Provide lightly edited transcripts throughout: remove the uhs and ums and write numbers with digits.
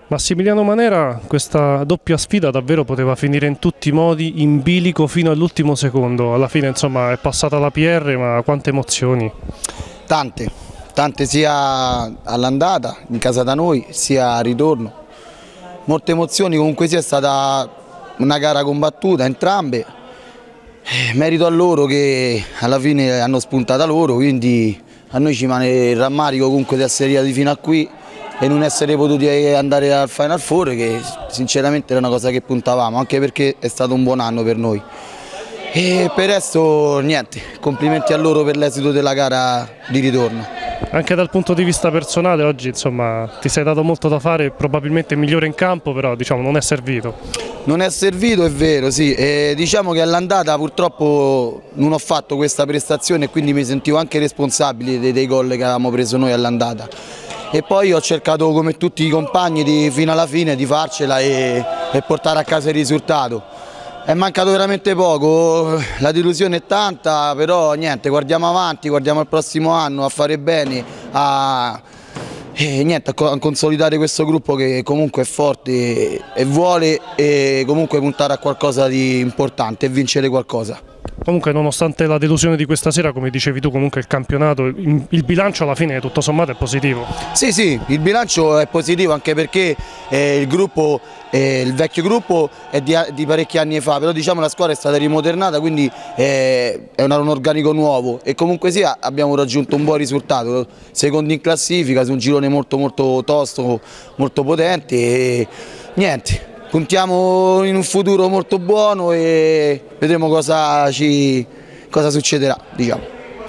Massimiliano Manera, questa doppia sfida davvero poteva finire in tutti i modi, in bilico fino all'ultimo secondo. Alla fine insomma è passata la PR, ma quante emozioni. Tante sia all'andata in casa da noi sia al ritorno. Molte emozioni, comunque sia stata una gara combattuta entrambe. Merito a loro che alla fine hanno spuntata loro, quindi a noi ci rimane il rammarico comunque di essere arrivati fino a qui e non essere potuti andare al Final Four, che sinceramente era una cosa che puntavamo, anche perché è stato un buon anno per noi. E per il resto niente, complimenti a loro per l'esito della gara di ritorno. Anche dal punto di vista personale oggi insomma ti sei dato molto da fare, probabilmente migliore in campo, però diciamo non è servito. Non è servito, è vero, sì. Diciamo che all'andata purtroppo non ho fatto questa prestazione e quindi mi sentivo anche responsabile dei gol che avevamo preso noi all'andata. E poi ho cercato, come tutti i compagni, fino alla fine di farcela e portare a casa il risultato. È mancato veramente poco, la delusione è tanta, però niente, guardiamo avanti, guardiamo al prossimo anno a fare bene, a consolidare questo gruppo che comunque è forte e vuole comunque puntare a qualcosa di importante e vincere qualcosa. Comunque nonostante la delusione di questa sera, come dicevi tu, comunque il campionato, il bilancio alla fine tutto sommato è positivo. Sì, il bilancio è positivo anche perché il vecchio gruppo è di parecchi anni fa, però diciamo la squadra è stata rimodernata, quindi è un organico nuovo e comunque sia abbiamo raggiunto un buon risultato, secondi in classifica su un girone molto tosto, molto potente e niente. Puntiamo in un futuro molto buono e vedremo cosa succederà, diciamo.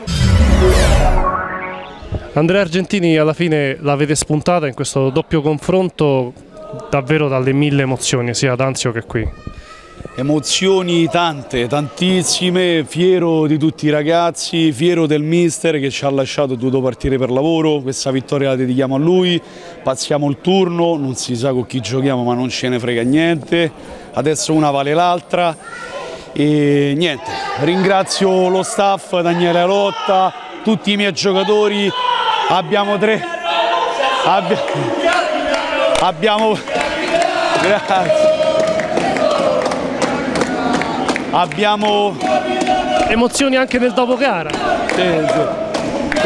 Andrea Argentini, alla fine l'avete spuntata in questo doppio confronto davvero dalle mille emozioni, sia ad Anzio che qui. Emozioni tante, tantissime, fiero di tutti i ragazzi, fiero del mister che ci ha lasciato, dovuto partire per lavoro, questa vittoria la dedichiamo a lui, passiamo il turno, non si sa con chi giochiamo ma non ce ne frega niente, adesso una vale l'altra e niente, ringrazio lo staff, Daniele Lotta, tutti i miei giocatori, grazie. Abbiamo emozioni anche nel dopo gara. Sì.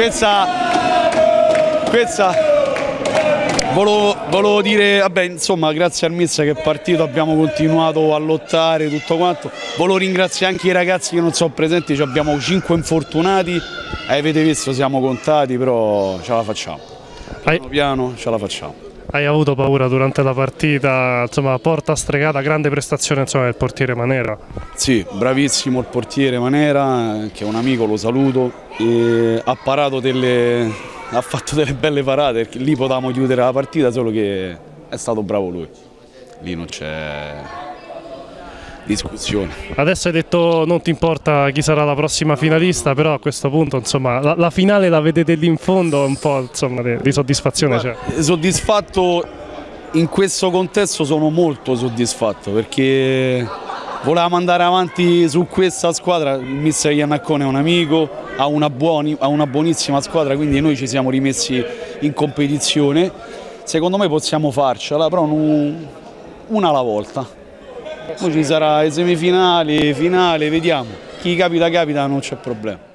Questa volevo dire, vabbè, insomma, grazie al mister che è partito, abbiamo continuato a lottare tutto quanto. Volevo ringraziare anche i ragazzi che non sono presenti, abbiamo 5 infortunati, avete visto, siamo contati, però ce la facciamo. Piano piano ce la facciamo. Hai avuto paura durante la partita, insomma, porta stregata, grande prestazione insomma, del portiere Manera. Sì, bravissimo il portiere Manera, che è un amico, lo saluto, e ha fatto delle belle parate, perché lì potevamo chiudere la partita, solo che è stato bravo lui, lì non c'è discussione. Adesso hai detto non ti importa chi sarà la prossima finalista, però a questo punto insomma la finale la vedete lì in fondo, un po' insomma di soddisfazione c'è. Soddisfatto in questo contesto, sono molto soddisfatto perché volevamo andare avanti su questa squadra, il mister Iannaccone è un amico, ha una buonissima squadra, quindi noi ci siamo rimessi in competizione, secondo me possiamo farcela, però una alla volta. Poi ci sarà le semifinali, finale, vediamo. Chi capita, non c'è problema.